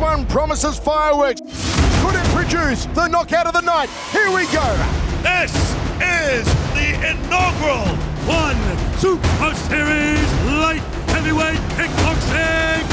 one promises fireworks. Could it produce the knockout of the night? Here we go. This is the inaugural One Super Series Light Heavyweight Kickboxing